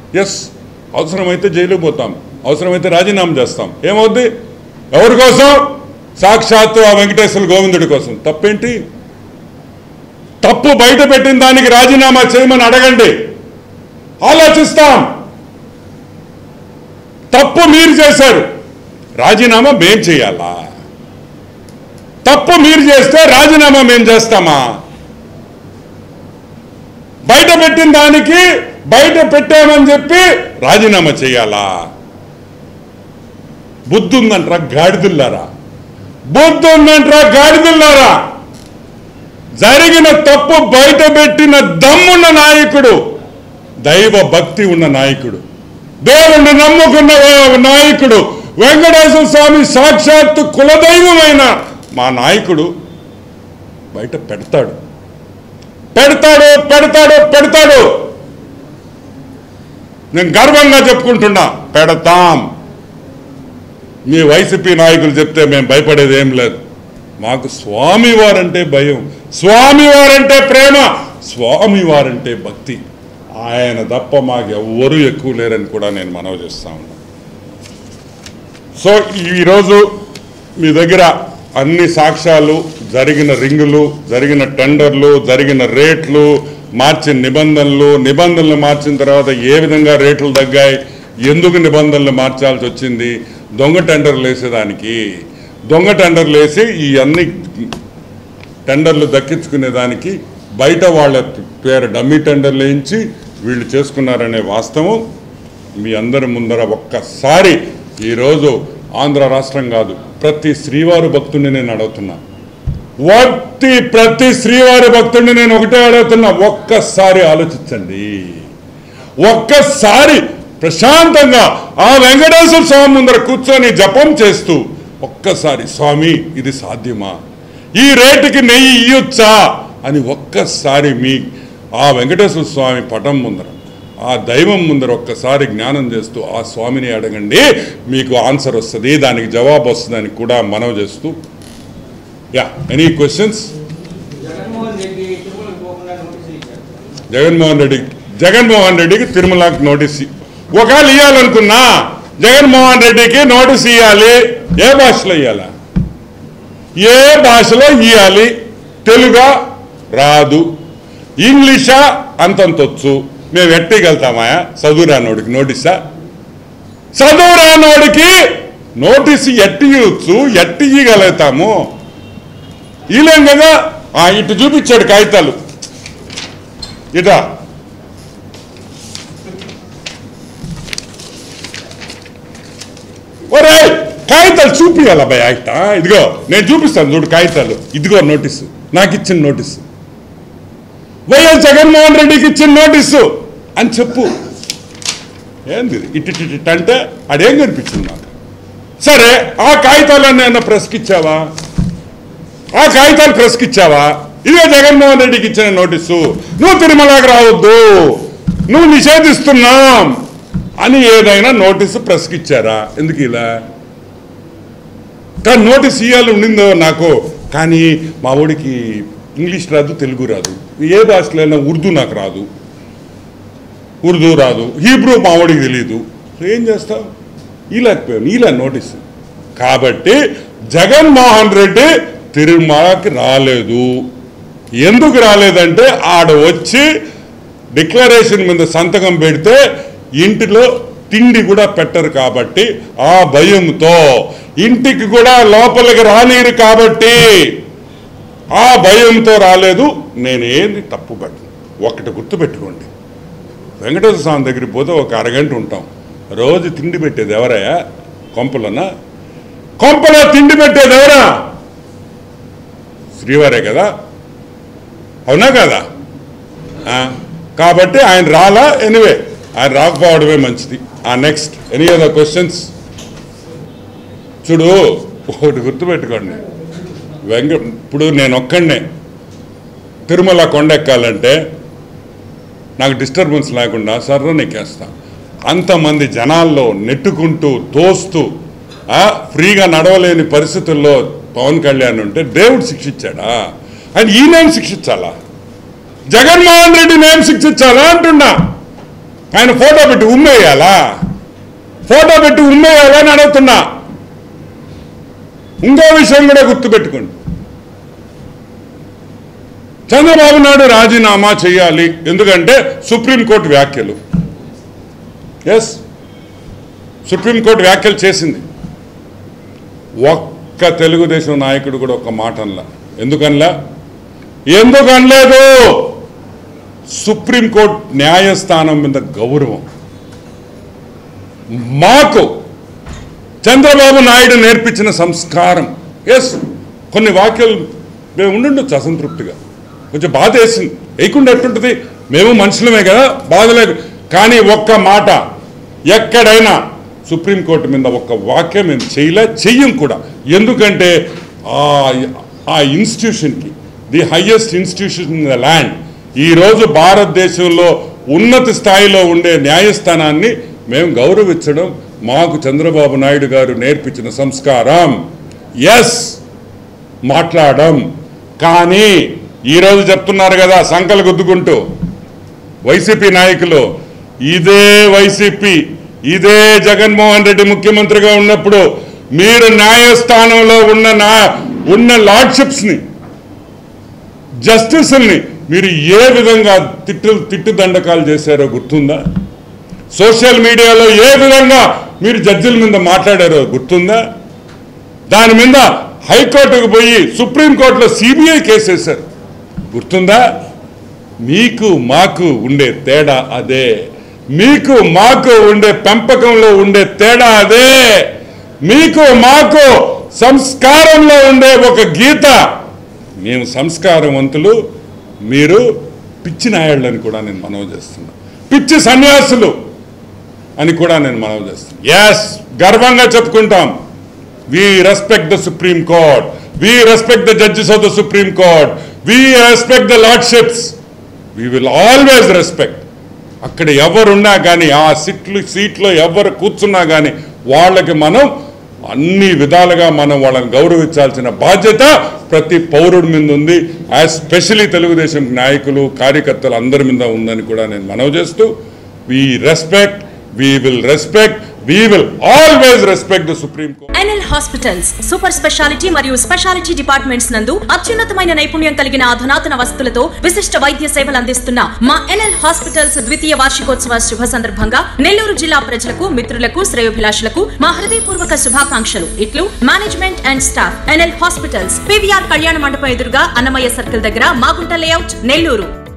Yes, అవసరమైతే జైలుకు పోతాం, అవసరమైతే రాజీనామా చేస్తాం. ఏమవుద్ది? ఎవరి కోసం? సాక్షాత్తు ఆ వెంకటేశ్వర గోవిందుడి కోసం. తప్పేంటి? తప్పు బయట పెట్టిన దానికి రాజీనామా చేయమని అడగండి, ఆలోచిస్తాం. తప్పు మీరు చేశారు, రాజీనామా మేం చేయాలా? తప్పు మీరు చేస్తే రాజీనామా మేం చేస్తామా? బయట పెట్టిన దానికి బయట పెట్టామని చెప్పి రాజీనామా చేయాలా? బుద్ధుందంటారా గాడిదుల్లారా? బుద్ధుందంటారా గాడిదుల్లారా? జరిగిన తప్పు బయట పెట్టిన దమ్మున్న నాయకుడు, దైవ భక్తి ఉన్న నాయకుడు, దేవుణ్ణి నమ్ముకున్న నాయకుడు, వెంకటేశ్వర స్వామి సాక్షాత్తు కులదైవమైన మా నాయకుడు బయట పెడతాడు పెడతాడు పెడతాడు పెడతాడు. నేను గర్వంగా చెప్పుకుంటున్నా, పెడతాం. మీ వైసీపీ నాయకులు చెప్తే మేము భయపడేది ఏం లేదు. మాకు స్వామివారంటే భయం, స్వామివారంటే ప్రేమ, స్వామివారంటే భక్తి. ఆయన తప్ప మాకు ఎవ్వరూ ఎక్కువ లేరని కూడా నేను మనవి చేస్తా ఉన్నా. సో ఈరోజు మీ దగ్గర అన్ని సాక్ష్యాలు, జరిగిన రింగులు, జరిగిన టెండర్లు, జరిగిన రేట్లు, మార్చిన నిబంధనలు మార్చిన తర్వాత ఏ విధంగా రేట్లు తగ్గాయి, ఎందుకు నిబంధనలు మార్చాల్సి వచ్చింది, దొంగ టెండర్లు వేసేదానికి, దొంగ టెండర్లు వేసి ఈ అన్ని టెండర్లు దక్కించుకునేదానికి బయట వాళ్ళ పేరు డమ్మీ టెండర్లు వేయించి వీళ్ళు చేసుకున్నారనే వాస్తవం మీ అందరి ముందర ఒక్కసారి ఈరోజు ఆంధ్ర రాష్ట్రం కాదు, ప్రతి శ్రీవారి భక్తుడిని నేను అడుగుతున్నా, ప్రతి శ్రీవారి భక్తుడిని నేను ఒకటే అడుగుతున్నా, ఒక్కసారి ఆలోచించండి. ఒక్కసారి ప్రశాంతంగా ఆ వెంకటేశ్వర స్వామి ముందర కూర్చొని జపం చేస్తూ ఒక్కసారి స్వామి ఇది సాధ్యమా, ఈ రేటుకి నెయ్యి ఇయ్యొచ్చా అని ఒక్కసారి మీ ఆ వెంకటేశ్వర స్వామి పటం ముందర, ఆ దైవం ముందర ఒక్కసారి జ్ఞానం చేస్తూ ఆ స్వామిని అడగండి, మీకు ఆన్సర్ వస్తుంది, దానికి జవాబు వస్తుందని కూడా మనవి చేస్తూ. Yeah, any questions? జగన్మోహన్ రెడ్డికి తిరుమలకి నోటీస్ ఒకవేళ ఇవ్వాలనుకున్నా జగన్మోహన్ రెడ్డికి నోటీస్ ఇవ్వాలి. ఏ భాషలో ఇవ్వాలా? ఏ భాషలో ఇవ్వాలి? తెలుగా రాదు, ఇంగ్లీషా అంతంతొచ్చు, మేము ఎట్టగలుగుతామా? చదువురానోడికి నోటీసా? చదువురానోడికి నోటీసు ఎట్టియచ్చు, ఎట్టి ఇవ్వగలుగుతాము? ఇలేం కదా. ఇటు చూపించాడు కాగితాలు, ఇట ఒరే కాగితాలు చూపించాల భయ. ఇదిగో నేను చూపిస్తాను చూడు కాగితాలు, ఇదిగో నోటీసు, నాకు ఇచ్చిన నోటీసు, వైఎస్ జగన్మోహన్ రెడ్డికి ఇచ్చిన నోటీసు అని చెప్పు. ఏంది ఇటు అంటే అదేం కనిపించింది నాకు. సరే, ఆ కాగితాలన్నీ ఏమన్నా ప్రెస్కి ఇచ్చావా? ఆ కాగితాలు ప్రెస్కి ఇచ్చావా? ఇదే జగన్మోహన్ రెడ్డికి ఇచ్చిన నోటీసు, నువ్వు తిరుమలకి రావద్దు, నువ్వు నిషేధిస్తున్నాం అని ఏదైనా నోటీసు ప్రెస్కి ఇచ్చారా? ఎందుకు ఇలా? కానీ నోటీస్ ఇవ్వాలి ఉండిందో నాకు, కానీ మా ఊడికి ఇంగ్లీష్ రాదు, తెలుగు రాదు, ఏ భాషలో అయినా ఉర్దూ నాకు రాదు, ఉర్దూ రాదు, హీబ్రూ మా ఊడికి తెలియదు, ఏం చేస్తావు? ఇలాకపోయాను ఇలా నోటీసు. కాబట్టి జగన్మోహన్ రెడ్డి తిరుమలకి రాలేదు. ఎందుకు రాలేదంటే ఆడ వచ్చి డిక్లరేషన్ మీద సంతకం పెడితే ఇంటిలో తిండి కూడా పెట్టరు కాబట్టి, ఆ భయంతో ఇంటికి కూడా లోపలికి రానిరు కాబట్టి ఆ భయంతో రాలేదు. నేనేది తప్పు పట్టిన ఒకటి గుర్తుపెట్టుకోండి, వెంకటేశ్వర స్వామి దగ్గరికి పోతే ఒక అరగంట ఉంటాం. రోజు తిండి పెట్టేది ఎవరయ్యా? కొంపలన్నా? కొంపలో తిండి పెట్టేది ఎవరా? శ్రీవారే కదా, అవునా కదా? కాబట్టి ఆయన రాలా. ఎనివే, ఆయన రాకపోవడమే మంచిది. Next any other questions? చూడు, ఒకటి గుర్తుపెట్టుకోండి, ఇప్పుడు నేను ఒక్కడనే తిరుమల కొండ ఎక్కాలంటే నాకు డిస్టర్బెన్స్ లేకుండా సర్రని ఎక్కేస్తా. అంతమంది జనాల్లో నెట్టుకుంటూ తోస్తూ ఫ్రీగా నడవలేని పరిస్థితుల్లో పవన్ కళ్యాణ్ ఉంటే దేవుడు శిక్షించాడా? ఆయన ఈయనేం శిక్షించాలా? జగన్మోహన్ రెడ్డి నేను శిక్షించాలా అంటున్నా. ఆయన ఫోటో పెట్టి ఉమ్మేయాలా? ఫోటో పెట్టి ఉమ్మేయాలా అని అడుగుతున్నా. ఇంకో విషయం కూడా గుర్తుపెట్టుకోండి, చంద్రబాబు నాయుడు రాజీనామా చేయాలి. ఎందుకంటే సుప్రీంకోర్టు వ్యాఖ్యలు. ఎస్, సుప్రీంకోర్టు వ్యాఖ్యలు చేసింది. ఒక్క తెలుగుదేశం నాయకుడు కూడా ఒక్క మాట అనలా. ఎందుకు అనలేదు? సుప్రీంకోర్టు న్యాయస్థానం మీద గౌరవం. మాకు చంద్రబాబు నాయుడు నేర్పించిన సంస్కారం. ఎస్, కొన్ని వాక్యాలు మేము ఉండుండొచ్చు అసంతృప్తిగా, కొంచెం బాధ వేసింది, వేయకుండా ఎట్టుంటుంది, మేము మనుషులమే కదా, బాధ లేదు. కానీ ఒక్క మాట ఎక్కడైనా సుప్రీంకోర్టు మీద ఒక్క వాక్యం మేము చెయ్యం కూడా. ఎందుకంటే ఆ ఇన్స్టిట్యూషన్కి, the highest institution in the land, ఈరోజు భారతదేశంలో ఉన్నత స్థాయిలో ఉండే న్యాయస్థానాన్ని మేము గౌరవించడం మాకు చంద్రబాబు నాయుడు గారు నేర్పించిన సంస్కారం. ఎస్, మాట్లాడడం. కానీ ఈరోజు చెప్తున్నారు కదా సంకలు గుద్దుకుంటూ వైసీపీ నాయకులు, ఇదే వైసీపీ, ఇదే జగన్మోహన్ రెడ్డి ముఖ్యమంత్రిగా ఉన్నప్పుడు మీరు న్యాయస్థానంలో ఉన్న లార్డ్షిప్స్ని, జస్టిస్ని మీరు ఏ విధంగా తిట్టు దండకాలు చేశారో గుర్తుందా? సోషల్ మీడియాలో ఏ విధంగా మీరు జడ్జిల మీద మాట్లాడారో గుర్తుందా? దాని మీద హైకోర్టుకు పోయి సుప్రీంకోర్టులో సిబిఐ కేసు వేశారు, గుర్తుందా? మీకు మాకు ఉండే తేడా అదే. మీకు మాకు ఉండే పెంపకంలో ఉండే తేడా అదే. మీకు మాకు సంస్కారంలో ఉండే ఒక గీత. మేము సంస్కారవంతులు, మీరు పిచ్చి నాయాళ్ళని కూడా నేను మనవి చేస్తున్నా, పిచ్చి సన్యాసులు అని కూడా నేను మనవి చేస్తున్నా. ఎస్, గర్వంగా చెప్పుకుంటాం, we respect the supreme court, we respect the judges of the supreme court, we respect the lordships, we will always respect. అక్కడ ఎవరున్నా కానీ, ఆ సీట్లో ఎవరు కూర్చున్నా కానీ వాళ్ళకి మనం అన్ని విధాలుగా మనం వాళ్ళని గౌరవించాల్సిన బాధ్యత ప్రతి పౌరుడి మీద ఉంది. ఎస్పెషలీ తెలుగుదేశం నాయకులు, కార్యకర్తలు అందరి మీద ఉందని కూడా నేను మనవి చేస్తూ, we respect, we will respect, we will always respect the Supreme Court. NL Hospitals super speciality మరియు స్పెషాలిటీ డిపార్ట్మెంట్స్ నందు అత్యున్నతమైన నైపుణ్యం కలిగిన అధునాతన వసతులతో విశిష్ట వైద్య సేవలు అందిస్తున్న మా NL Hospitals ద్వితీయ వార్షికోత్సవ శుభ సందర్భంగా నెల్లూరు జిల్లా ప్రజలకు, మిత్రులకు, శ్రేయోభిలాషులకు మా హృదయపూర్వక శుభాకాంక్షలు. ఇట్లు management and staff. NL Hospitals, PVR కళ్యాణ మండపం ఎదురుగా అన్నమయ్య సర్కిల్ దగ్గర, మాగుంట లేఅవుట్, నెల్లూరు.